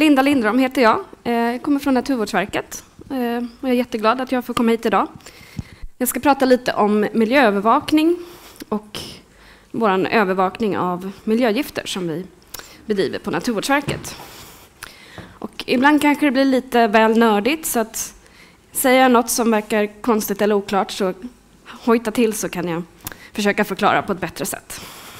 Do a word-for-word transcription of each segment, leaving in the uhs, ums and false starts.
Linda Lindrom heter jag. Jag kommer från Naturvårdsverket. Jag är jätteglad att jag får komma hit idag. Jag ska prata lite om miljöövervakning och vår övervakning av miljögifter som vi bedriver på Naturvårdsverket. Och ibland kanske det blir lite väl nördigt, så att säger jag något som verkar konstigt eller oklart så hojta till, så kan jag försöka förklara på ett bättre sätt.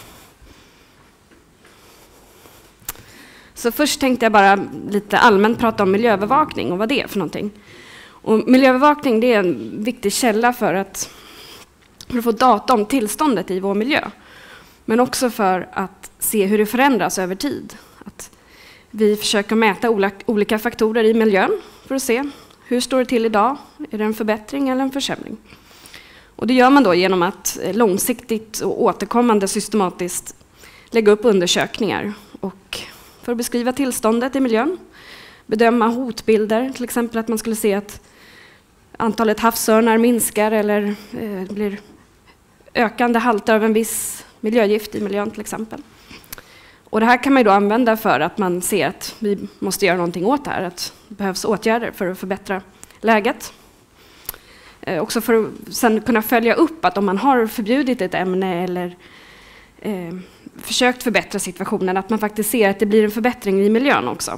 Så först tänkte jag bara lite allmänt prata om miljöövervakning och vad det är för någonting. Och miljöövervakning, det är en viktig källa för att, för att få data om tillståndet i vår miljö. Men också för att se hur det förändras över tid. Att vi försöker mäta olika faktorer i miljön för att se hur står det till idag. Är det en förbättring eller en försämring? Och det gör man då genom att långsiktigt och återkommande systematiskt lägga upp undersökningar och för att beskriva tillståndet i miljön, bedöma hotbilder, till exempel att man skulle se att antalet havsörnar minskar eller eh, blir ökande halter av en viss miljögift i miljön till exempel. Och det här kan man ju då använda för att man ser att vi måste göra någonting åt det här, att det behövs åtgärder för att förbättra läget. Eh, också för att sen kunna följa upp att om man har förbjudit ett ämne eller eh, försökt förbättra situationen, att man faktiskt ser att det blir en förbättring i miljön också.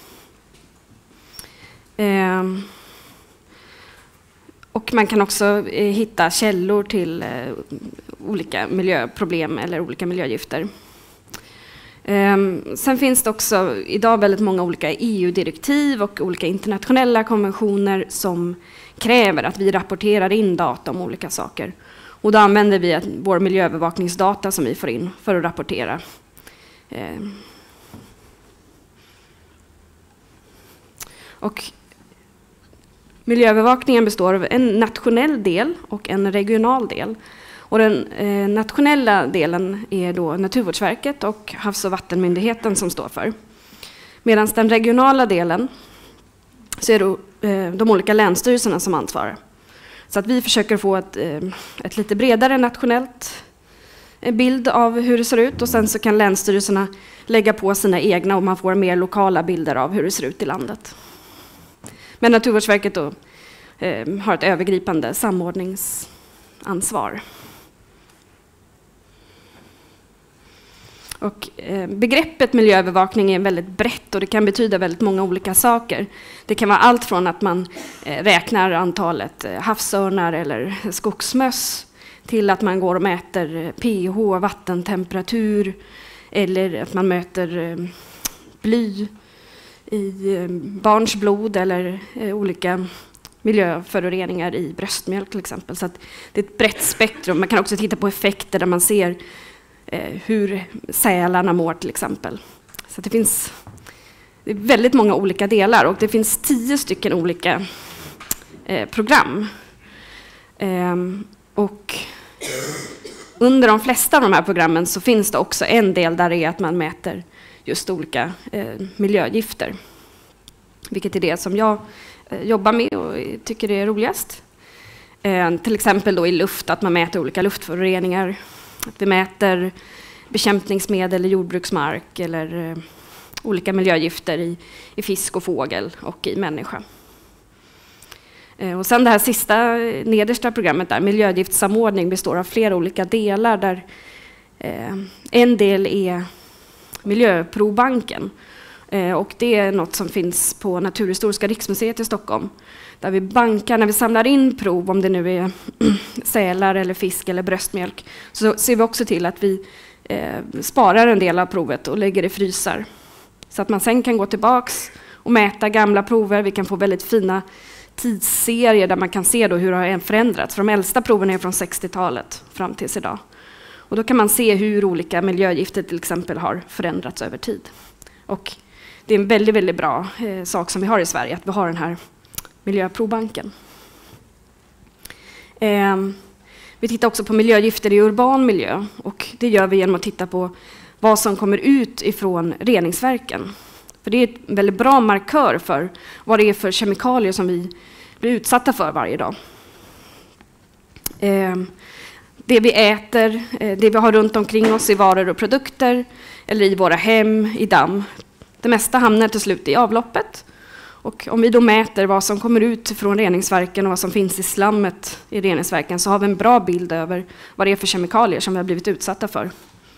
Eh, och man kan också eh, hitta källor till eh, olika miljöproblem eller olika miljögifter. Eh, sen finns det också idag väldigt många olika E U-direktiv och olika internationella konventioner som kräver att vi rapporterar in data om olika saker. Och då använder vi vår miljöövervakningsdata som vi får in för att rapportera. Eh. Och miljöövervakningen består av en nationell del och en regional del. Och den eh, nationella delen är då Naturvårdsverket och Havs- och vattenmyndigheten som står för. Medan den regionala delen så är det eh, de olika länsstyrelserna som ansvarar. Så att vi försöker få ett, ett lite bredare nationellt bild av hur det ser ut, och sen så kan länsstyrelserna lägga på sina egna och man får mer lokala bilder av hur det ser ut i landet. Men Naturvårdsverket då, eh, har ett övergripande samordningsansvar. Och, eh, begreppet miljöövervakning är väldigt brett och det kan betyda väldigt många olika saker. Det kan vara allt från att man eh, räknar antalet eh, havsörnar eller skogsmöss till att man går och mäter pH, vattentemperatur, eller att man mäter eh, bly i eh, barns blod eller eh, olika miljöföroreningar i bröstmjölk till exempel. Så att det är ett brett spektrum. Man kan också titta på effekter där man ser Eh, hur sälarna mår till exempel. Så det finns det är väldigt många olika delar och det finns tio stycken olika eh, program. Eh, och under de flesta av de här programmen så finns det också en del där det är att man mäter just olika eh, miljögifter. Vilket är det som jag eh, jobbar med och tycker det är roligast. Eh, till exempel då i luft, att man mäter olika luftföroreningar. Att vi mäter bekämpningsmedel i jordbruksmark eller eh, olika miljögifter i, i fisk och fågel och i människa. Eh, och sen det här sista nedersta programmet där, miljögiftssamordning, består av flera olika delar där eh, en del är miljöprovbanken. Eh, och det är något som finns på Naturhistoriska riksmuseet i Stockholm. Där vi bankar, när vi samlar in prov, om det nu är sälar eller fisk eller bröstmjölk, så ser vi också till att vi eh, sparar en del av provet och lägger det i frysar. Så att man sen kan gå tillbaks och mäta gamla prover. Vi kan få väldigt fina tidsserier där man kan se då hur det har förändrats. För de äldsta proven är från sextiotalet fram tills idag. Och då kan man se hur olika miljögifter till exempel har förändrats över tid. Och det är en väldigt, väldigt bra eh, sak som vi har i Sverige, att vi har den här miljöprovbanken. Eh, vi tittar också på miljögifter i urban miljö, och det gör vi genom att titta på vad som kommer ut ifrån reningsverken. För det är en väldigt bra markör för vad det är för kemikalier som vi blir utsatta för varje dag. Eh, det vi äter, eh, det vi har runt omkring oss i varor och produkter, eller i våra hem, i damm. Det mesta hamnar till slut i avloppet. Och om vi då mäter vad som kommer ut från reningsverken och vad som finns i slammet i reningsverken så har vi en bra bild över vad det är för kemikalier som vi har blivit utsatta för.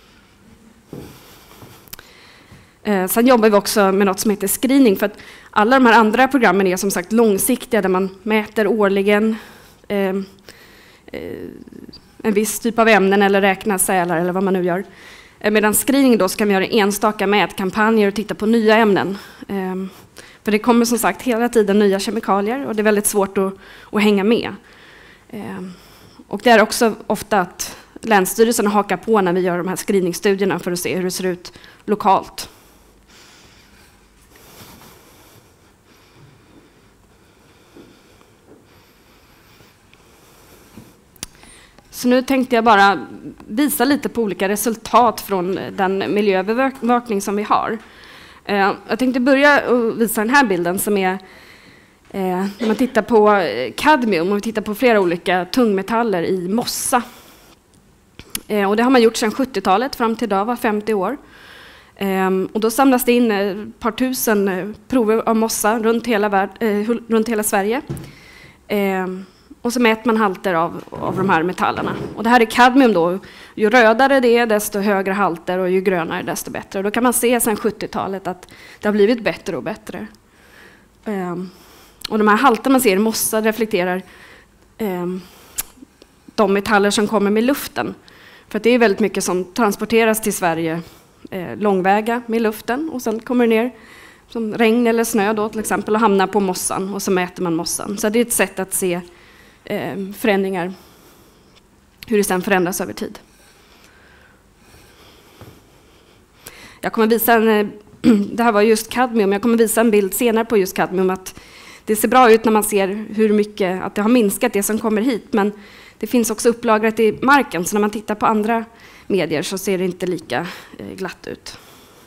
Eh, sen jobbar vi också med något som heter screening, för att alla de här andra programmen är som sagt långsiktiga där man mäter årligen eh, eh, en viss typ av ämnen eller räknar sälar eller vad man nu gör. Eh, medan screening då ska vi göra enstaka mätkampanjer och titta på nya ämnen. Eh, för det kommer som sagt hela tiden nya kemikalier och det är väldigt svårt att, att hänga med. Eh, och det är också ofta att länsstyrelserna hakar på när vi gör de här screeningstudierna för att se hur det ser ut lokalt. Så nu tänkte jag bara visa lite på olika resultat från den miljöövervakning som vi har. Jag tänkte börja och visa den här bilden som är när man tittar på kadmium och vi tittar på flera olika tungmetaller i mossa. Och det har man gjort sedan sjuttiotalet fram till idag, var femtio år. Och då samlas det in ett par tusen prover av mossa runt hela, värld, runt hela Sverige. Och så mäter man halter av, av de här metallerna. Och det här är kadmium då. Ju rödare det är, desto högre halter och ju grönare, desto bättre. Och då kan man se sedan sjuttiotalet att det har blivit bättre och bättre. Um, och de här halterna man ser i mossa reflekterar um, de metaller som kommer med luften. För att det är väldigt mycket som transporteras till Sverige eh, långväga med luften. Och sen kommer det ner som regn eller snö då till exempel och hamnar på mossan. Och så mäter man mossan. Så det är ett sätt att se förändringar, hur det sedan förändras över tid. Jag kommer visa en, det här var just kadmium, jag kommer visa en bild senare på just kadmium att det ser bra ut när man ser hur mycket, att det har minskat det som kommer hit, men det finns också upplagrat i marken, så när man tittar på andra medier så ser det inte lika glatt ut.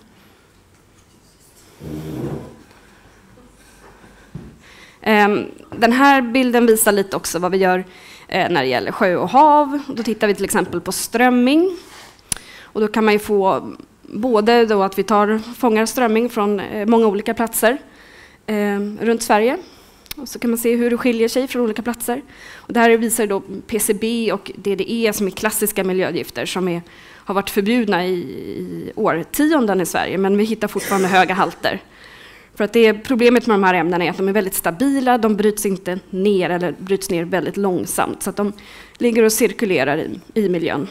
Den här bilden visar lite också vad vi gör när det gäller sjö och hav. Då tittar vi till exempel på strömming. Och då kan man ju få både då att vi tar, fångar strömming från många olika platser eh, runt Sverige. Och så kan man se hur det skiljer sig från olika platser. Och det här visar då P C B och D D E som är klassiska miljögifter som är, har varit förbjudna i, i årtionden i Sverige. Men vi hittar fortfarande höga halter. För att det är, problemet med de här ämnena är att de är väldigt stabila, de bryts inte ner eller bryts ner väldigt långsamt. Så att de ligger och cirkulerar i, i miljön.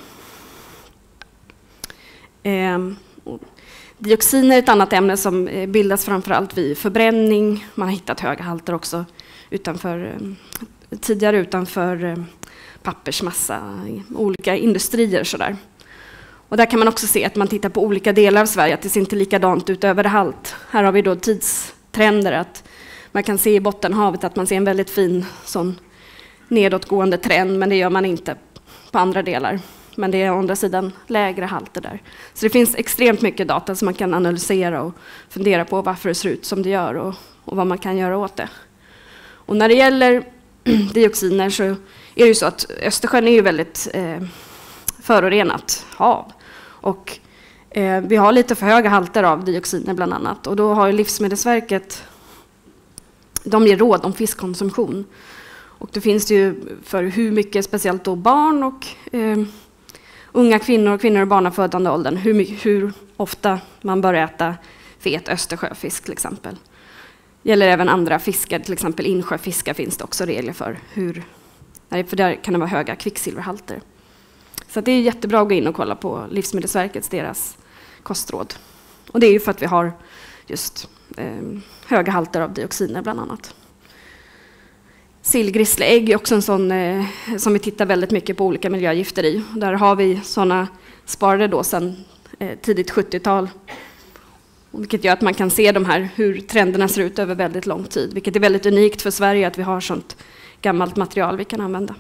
Eh, dioxiner är ett annat ämne som bildas framförallt vid förbränning. Man har hittat höga halter också utanför, eh, tidigare utanför eh, pappersmassa, olika industrier sådär. Och där kan man också se att man tittar på olika delar av Sverige, att det ser inte likadant ut överallt. Här har vi då tidstrender, att man kan se i Bottenhavet att man ser en väldigt fin sån nedåtgående trend, men det gör man inte på andra delar. Men det är å andra sidan lägre halter där. Så det finns extremt mycket data som man kan analysera och fundera på varför det ser ut som det gör och, och vad man kan göra åt det. Och när det gäller dioxiner så är det ju så att Östersjön är ju väldigt eh, förorenat hav. Och eh, vi har lite för höga halter av dioxiner bland annat. Och då har ju Livsmedelsverket, de ger råd om fiskkonsumtion. Och det finns det ju för hur mycket, speciellt då barn och eh, unga kvinnor och kvinnor i barnafödande åldern, hur, mycket, hur ofta man bör äta fet östersjöfisk till exempel. Gäller även andra fiskar, till exempel insjöfiskar finns det också regler för. Hur, för där kan det vara höga kvicksilverhalter. Så det är jättebra att gå in och kolla på Livsmedelsverkets, deras kostråd. Och det är ju för att vi har just eh, höga halter av dioxiner bland annat. Sillgrissleägg är också en sån eh, som vi tittar väldigt mycket på olika miljögifter i. Där har vi sådana sparade då sedan eh, tidigt sjuttiotal. Vilket gör att man kan se de här, hur trenderna ser ut över väldigt lång tid. Vilket är väldigt unikt för Sverige att vi har sånt gammalt material vi kan använda.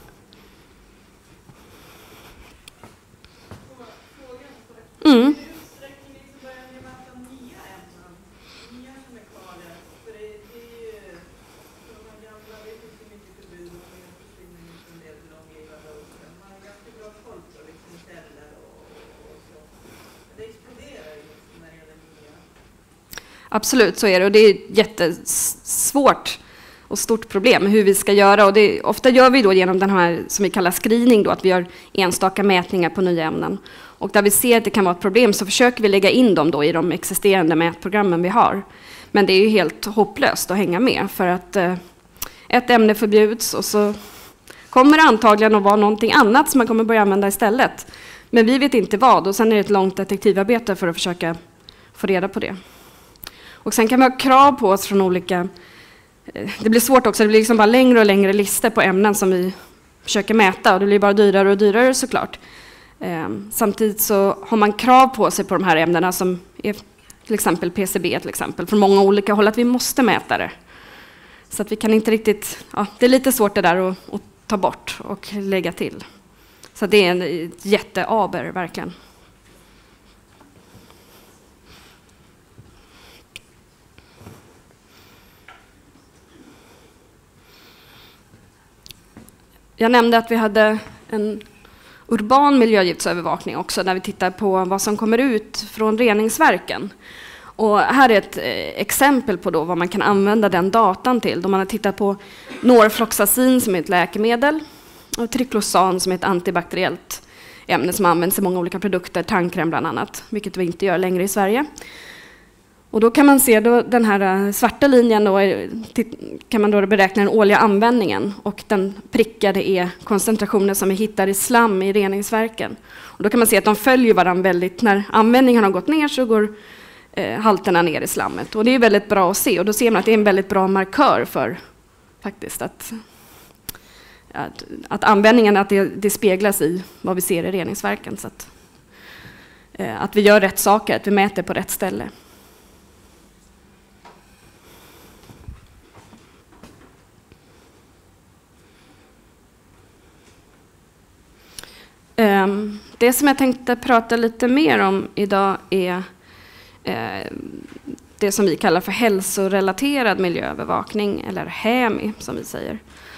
Mm. Absolut, så är det. Och det är ett jättesvårt och stort problem hur vi ska göra. Och det, ofta gör vi då genom den här som vi kallar screening, då, att vi gör enstaka mätningar på nya ämnen. Och där vi ser att det kan vara ett problem så försöker vi lägga in dem då i de existerande mätprogrammen vi har. Men det är ju helt hopplöst att hänga med, för att eh, ett ämne förbjuds och så kommer det antagligen att vara någonting annat som man kommer börja använda istället. Men vi vet inte vad, och sen är det ett långt detektivarbete för att försöka få reda på det. Och sen kan vi ha krav på oss från olika... Det blir svårt också, det blir liksom bara längre och längre listor på ämnen som vi försöker mäta, och det blir bara dyrare och dyrare såklart. Samtidigt så har man krav på sig på de här ämnena som är till exempel P C B till exempel, från många olika håll, att vi måste mäta det. Så att vi kan inte riktigt... Ja, det är lite svårt det där att, att ta bort och lägga till. Så det är en jätteaber, verkligen. Jag nämnde att vi hade en urban miljögiftsövervakning också, där vi tittar på vad som kommer ut från reningsverken. Och här är ett exempel på då vad man kan använda den datan till. Då man har tittat på norfloxacin som är ett läkemedel och triklosan som är ett antibakteriellt ämne som används i många olika produkter, tandkräm bland annat, vilket vi inte gör längre i Sverige. Och då kan man se då den här svarta linjen, då kan man då beräkna den årliga användningen, och den prickade är koncentrationer som vi hittar i slam i reningsverken. Och då kan man se att de följer varandra väldigt. När användningen har gått ner så går eh, halterna ner i slammet. Och det är väldigt bra att se, och då ser man att det är en väldigt bra markör för faktiskt att, att, att användningen att det, det speglas i vad vi ser i reningsverken. Så att, eh, att vi gör rätt saker, att vi mäter på rätt ställe. Det som jag tänkte prata lite mer om idag är det som vi kallar för hälsorelaterad miljöövervakning, eller H E M I som vi säger.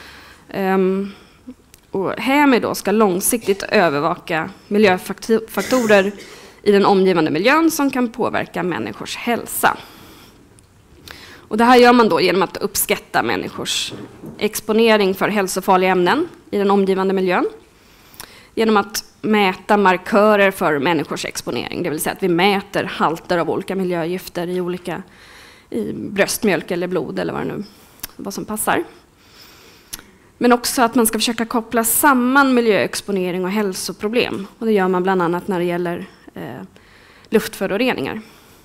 Och H E M I då ska långsiktigt övervaka miljöfaktorer i den omgivande miljön som kan påverka människors hälsa. Och det här gör man då genom att uppskatta människors exponering för hälsofarliga ämnen i den omgivande miljön. Genom att mäta markörer för människors exponering, det vill säga att vi mäter halter av olika miljögifter i olika i bröstmjölk eller blod eller vad det nu vad som passar. Men också att man ska försöka koppla samman miljöexponering och hälsoproblem, och det gör man bland annat när det gäller eh, luftföroreningar.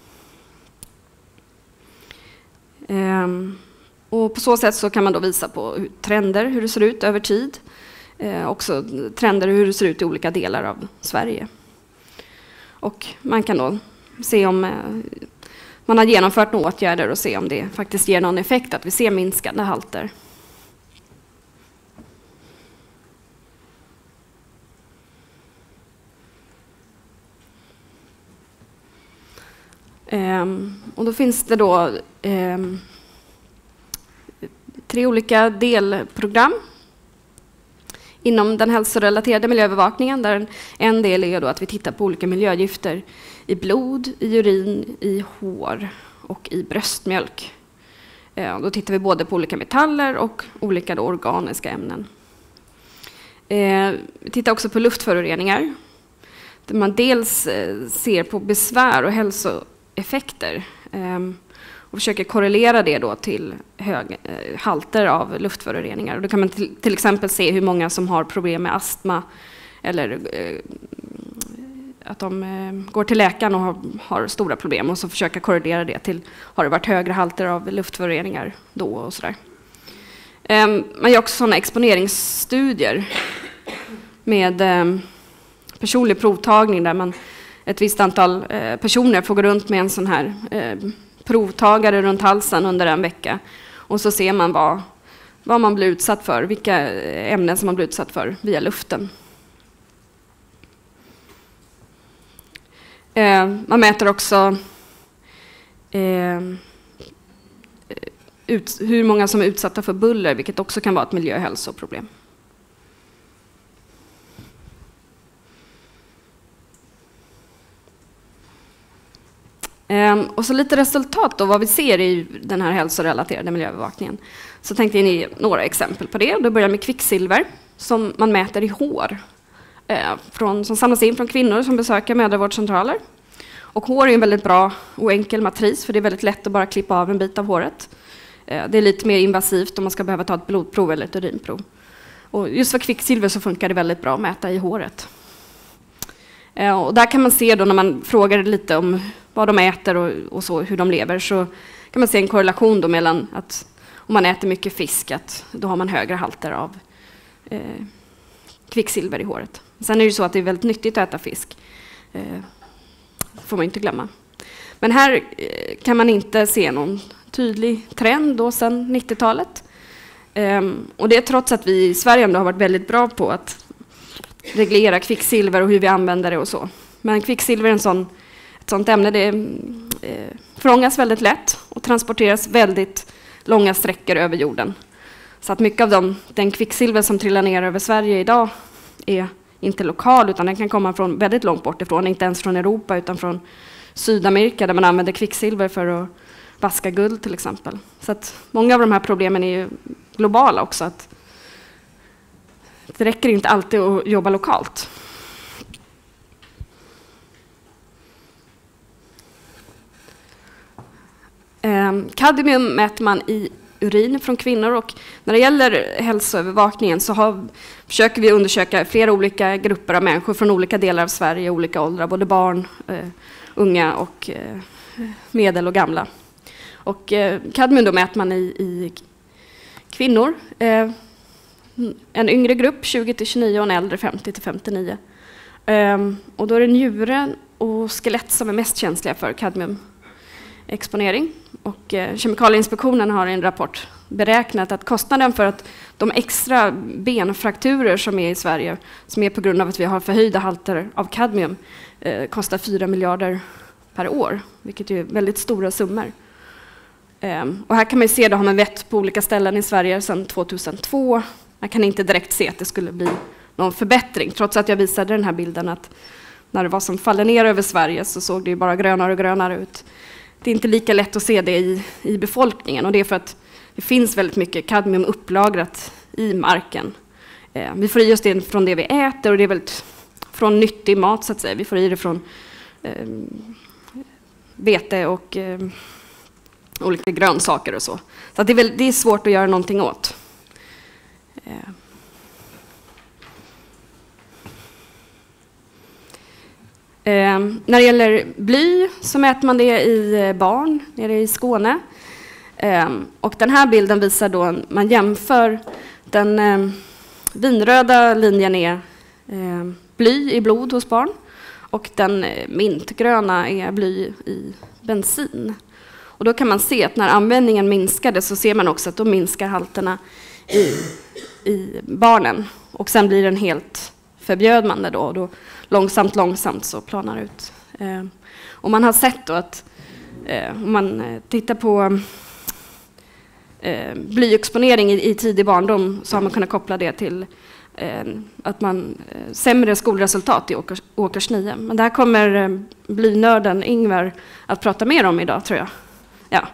Ehm, och på så sätt så kan man då visa på hur, trender, hur det ser ut över tid. Eh, också trender hur det ser ut i olika delar av Sverige. Och man kan då se om eh, man har genomfört några åtgärder och se om det faktiskt ger någon effekt, att vi ser minskande halter. Eh, och då finns det då eh, tre olika delprogram inom den hälsorelaterade miljöövervakningen, där en, en del är då att vi tittar på olika miljögifter i blod, i urin, i hår och i bröstmjölk. Eh, då tittar vi både på olika metaller och olika då organiska ämnen. Eh, vi tittar också på luftföroreningar, där man dels eh, ser på besvär och hälsoeffekter eh, och försöker korrelera det då till höga eh, halter av luftföroreningar. Och då kan man till, till exempel se hur många som har problem med astma, eller eh, att de eh, går till läkaren och har, har stora problem, och så försöka korrelera det till, har det varit högre halter av luftföroreningar då och sådär. Eh, man gör också sådana exponeringsstudier med eh, personlig provtagning, där man ett visst antal eh, personer får gå runt med en sån här eh, provtagare runt halsen under en vecka, och så ser man vad, vad man blir utsatt för, vilka ämnen som man blir utsatt för via luften. Eh, man mäter också eh, ut, hur många som är utsatta för buller, vilket också kan vara ett miljö- och hälsoproblem. Ehm, och så lite resultat då, vad vi ser i den här hälsorelaterade miljöövervakningen. Så tänkte jag ge några exempel på det. Då börjar med kvicksilver som man mäter i hår. Eh, från, som samlas in från kvinnor som besöker mödravårdscentraler. Och hår är en väldigt bra och enkel matris för det är väldigt lätt att bara klippa av en bit av håret. Eh, det är lite mer invasivt om man ska behöva ta ett blodprov eller ett urinprov. Och just för kvicksilver så funkar det väldigt bra att mäta i håret. Eh, och där kan man se då när man frågar lite om vad de äter och, och så, hur de lever, så kan man se en korrelation då mellan att om man äter mycket fisk, att då har man högre halter av eh, kvicksilver i håret. Sen är det ju så att det är väldigt nyttigt att äta fisk. Eh, får man inte glömma. Men här eh, kan man inte se någon tydlig trend då sedan nittiotalet. Eh, och det är trots att vi i Sverige ändå har varit väldigt bra på att reglera kvicksilver och hur vi använder det och så. Men kvicksilver är en sån, ett sånt ämne, det eh, fångas väldigt lätt och transporteras väldigt långa sträckor över jorden. Så att mycket av dem, den kvicksilver som trillar ner över Sverige idag är inte lokal, utan den kan komma från väldigt långt bort ifrån, inte ens från Europa utan från Sydamerika där man använder kvicksilver för att vaska guld till exempel. Så att många av de här problemen är ju globala också. Att det räcker inte alltid att jobba lokalt. Kadmium mäter man i urin från kvinnor, och när det gäller hälsoövervakningen så har, försöker vi undersöka flera olika grupper av människor från olika delar av Sverige, olika åldrar, både barn, eh, unga och eh, medel och gamla. Och eh, kadmium då mäter man i, i kvinnor, eh, en yngre grupp tjugo till tjugonio och en äldre femtio till femtionio. Eh, och då är det njuren och skelett som är mest känsliga för kadmium. Exponering. Och eh, Kemikalieinspektionen har i en rapport beräknat att kostnaden för att de extra benfrakturer som är i Sverige, som är på grund av att vi har förhöjda halter av kadmium, eh, kostar fyra miljarder per år, vilket är väldigt stora summor. Eh, och här kan man se, det har man mätt på olika ställen i Sverige sedan tvåtusentvå. Man kan inte direkt se att det skulle bli någon förbättring, trots att jag visade den här bilden att när det var som faller ner över Sverige så såg det ju bara grönare och grönare ut. Det är inte lika lätt att se det i, i befolkningen, och det är för att det finns väldigt mycket kadmium upplagrat i marken. Eh, vi får i oss det från det vi äter, och det är väldigt från nyttig mat så att säga. Vi får i det från eh, vete och eh, olika grönsaker och så. Så att det, är väl, det är svårt att göra någonting åt. Eh. Eh, när det gäller bly så mäter man det i barn nere i Skåne. Eh, och den här bilden visar då, man jämför den eh, vinröda linjen är eh, bly i blod hos barn, och den eh, mintgröna är bly i bensin. Och då kan man se att när användningen minskade så ser man också att då minskar halterna i, i barnen. Och sen blir den helt förbjöd man det då, och då långsamt, långsamt så planar ut. Eh, och man har sett då att eh, om man tittar på eh, blyexponering i, i tidig barndom så har man kunnat koppla det till eh, att man eh, sämre skolresultat i åkers, åkers nio. Men det här kommer eh, blynörden Ingvar att prata mer om idag, tror jag. Ja.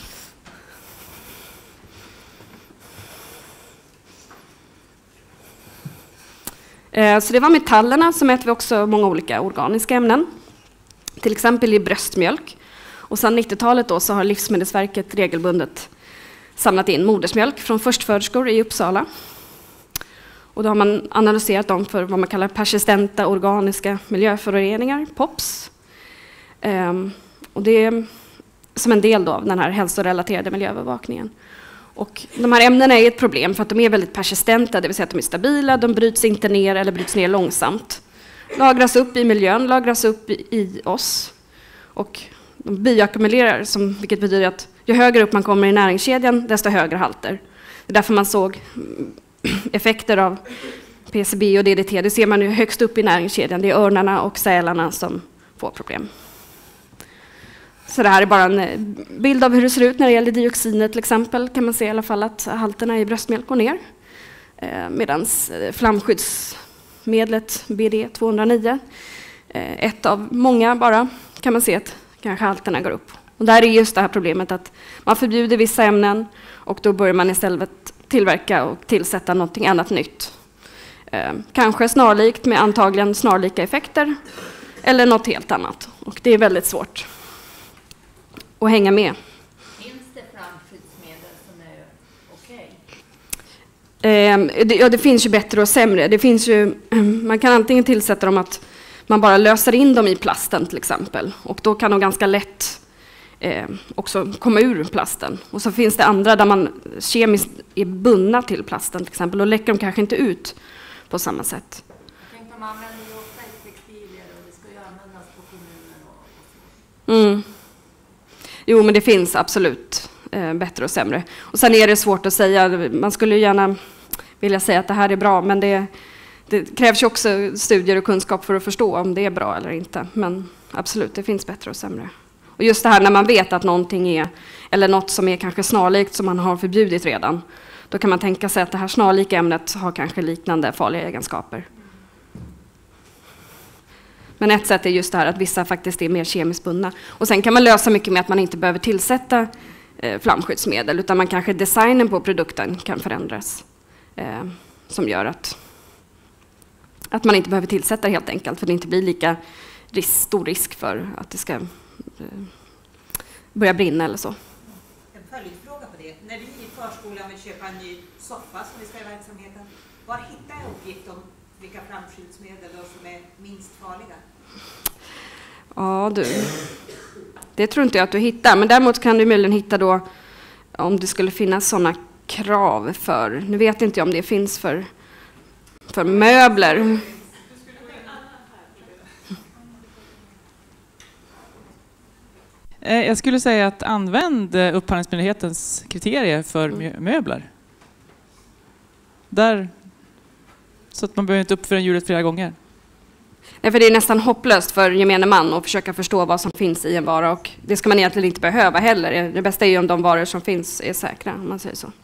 Så det var metallerna, som mäter vi också många olika organiska ämnen. Till exempel i bröstmjölk. Och sedan nittiotalet då så har Livsmedelsverket regelbundet samlat in modersmjölk från förstföderskor i Uppsala. Och då har man analyserat dem för vad man kallar persistenta organiska miljöföroreningar, P O P S. Um, och det är som en del då av den här hälsorelaterade miljöövervakningen. Och de här ämnena är ett problem för att de är väldigt persistenta, det vill säga att de är stabila, de bryts inte ner eller bryts ner långsamt. Lagras upp i miljön, lagras upp i, i oss. Och de bioackumulerar, som, vilket betyder att ju högre upp man kommer i näringskedjan, desto högre halter. Det är därför man såg effekter av P C B och D D T. Det ser man ju högst upp i näringskedjan. Det är örnarna och sälarna som får problem. Så det här är bara en bild av hur det ser ut när det gäller dioxiner till exempel. Kan man se i alla fall att halterna i bröstmjölk går ner. Eh, Medan flamskyddsmedlet B D tvåhundranio, eh, ett av många bara, kan man se att kanske halterna går upp. Och där är just det här problemet att man förbjuder vissa ämnen och då börjar man istället tillverka och tillsätta någonting annat nytt. Eh, kanske snarlikt med antagligen snarlika effekter eller något helt annat. Och det är väldigt svårt att hänga med. Finns det flamskyddsmedel som är okej? Eh, det, ja, det finns ju bättre och sämre. Det finns ju, man kan antingen tillsätta dem att man bara löser in dem i plasten till exempel. Och då kan de ganska lätt eh, också komma ur plasten. Och så finns det andra där man kemiskt är bundna till plasten till exempel. Och läcker de kanske inte ut på samma sätt. Jag tänkte, man använder ju ofta i textilier och det ska ju användas på kommunen och, och så. Mm. Jo, men det finns absolut eh, bättre och sämre. Och sen är det svårt att säga. Man skulle ju gärna vilja säga att det här är bra, men det, det krävs ju också studier och kunskap för att förstå om det är bra eller inte. Men absolut, det finns bättre och sämre. Och just det här när man vet att någonting är, eller något som är kanske snarlikt som man har förbjudit redan, då kan man tänka sig att det här snarlika ämnet har kanske liknande farliga egenskaper. Men ett sätt är just det här att vissa faktiskt är mer kemiskt bundna. Och sen kan man lösa mycket med att man inte behöver tillsätta eh, flamskyddsmedel, utan man kanske designen på produkten kan förändras. Eh, som gör att, att man inte behöver tillsätta helt enkelt, för det inte blir lika risk, stor risk för att det ska eh, börja brinna eller så. En följdfråga på det. När vi i förskolan vill köpa en ny soffa som vi ska i verksamheten, var hittar jag uppgift om vilka flamskyddsmedel som är minst farliga? Ja, du. Det tror inte jag att du hittar, men däremot kan du möjligen hitta då om det skulle finnas sådana krav för, nu vet inte jag om det finns för, för möbler. Jag skulle säga att använd Upphandlingsmyndighetens kriterier för mö- möbler. Där, så att man behöver inte uppföra hjulet flera gånger. Nej, för det är nästan hopplöst för gemene man att försöka förstå vad som finns i en vara, och det ska man egentligen inte behöva heller. Det bästa är ju om de varor som finns är säkra, om man säger så.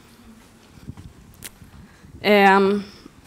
Um,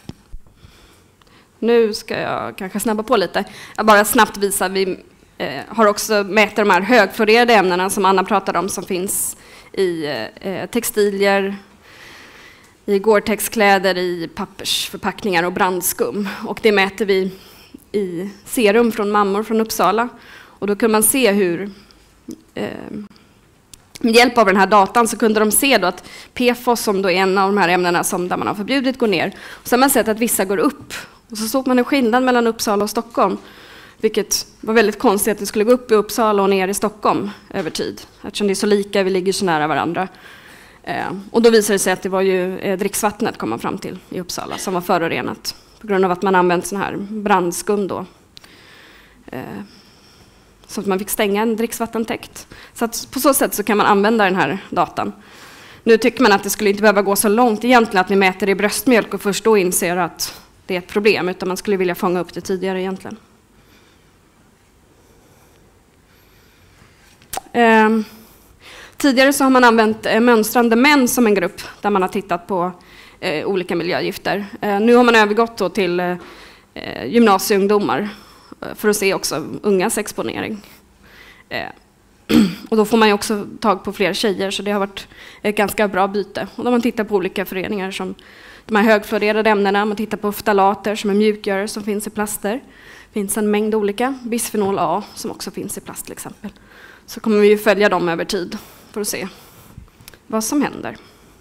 nu ska jag kanske snabba på lite. Jag bara snabbt visa, vi eh, har också mätt de här högfluorerade ämnena som Anna pratade om, som finns i eh, textilier, i Gore-Tex-kläder, i pappersförpackningar och brandskum. Och det mäter vi i serum från mammor från Uppsala. Och då kunde man se hur, eh, med hjälp av den här datan så kunde de se då att P F O S, som då är en av de här ämnena som där man har förbjudit, går ner. Och så har man sett att vissa går upp. Och så såg man en skillnad mellan Uppsala och Stockholm. Vilket var väldigt konstigt att det skulle gå upp i Uppsala och ner i Stockholm över tid. Eftersom det är så lika, vi ligger så nära varandra. Eh, och då visade det sig att det var ju eh, dricksvattnet, kom man fram till, i Uppsala, som var förorenat. På grund av att man använt sån här brandskum då. Eh, så att man fick stänga en dricksvattentäkt. Så att på så sätt så kan man använda den här datan. Nu tycker man att det skulle inte behöva gå så långt egentligen att ni mäter i bröstmjölk och först då inser att det är ett problem, utan man skulle vilja fånga upp det tidigare egentligen. Eh, tidigare så har man använt eh, mönstrande män som en grupp där man har tittat på eh, olika miljögifter. Eh, nu har man övergått då till eh, gymnasieungdomar eh, för att se också ungas exponering. Eh, och då får man ju också tag på fler tjejer, så det har varit ett ganska bra byte. Och då man tittar på olika föreningar som de här högfluorerade ämnena, man tittar på ftalater som är mjukgörare som finns i plaster. Det finns en mängd olika, bisfenol A som också finns i plast till exempel. Så kommer vi ju följa dem över tid för att se vad som händer.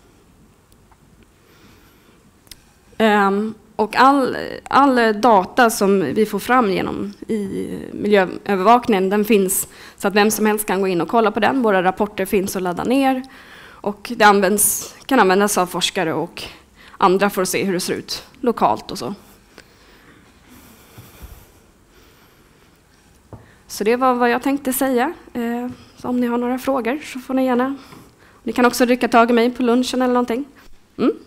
Um, och all, all data som vi får fram genom i miljöövervakningen, den finns så att vem som helst kan gå in och kolla på den. Våra rapporter finns att ladda ner och det används, kan användas av forskare och andra för att se hur det ser ut lokalt och så. Så det var vad jag tänkte säga. Eh, så om ni har några frågor så får ni gärna. Ni kan också rycka tag i mig på lunchen eller någonting. Mm.